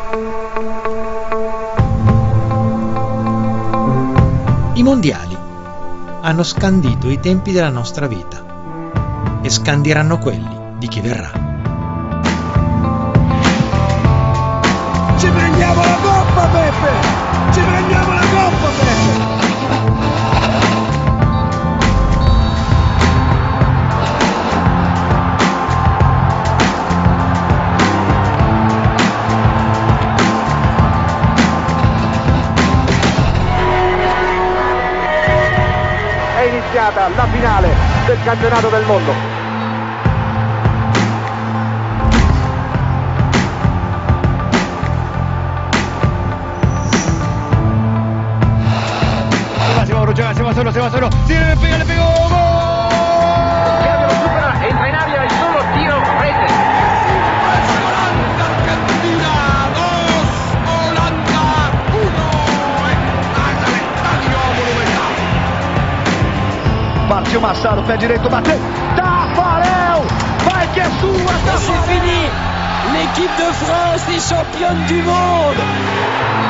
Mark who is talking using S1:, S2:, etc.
S1: I mondiali hanno scandito i tempi della nostra vita e scandiranno quelli di chi verrà.
S2: Ci prendiamo la coppa, Peppe! Ci prendiamo la coppa, Peppe!
S3: È iniziata la finale del campionato del mondo.
S2: Se va solo, tira, le pegó, gol!
S3: Cambio lo supera, entra in aria il solo tiro, rete.
S2: Argentina 2, Holanda 1 en casa all'Estadio Monumental.
S3: Partiu Massaro, pé direito, bateu. Tafarel! Vai que é sua,
S4: C'est fini! L'équipe de France est championne du monde!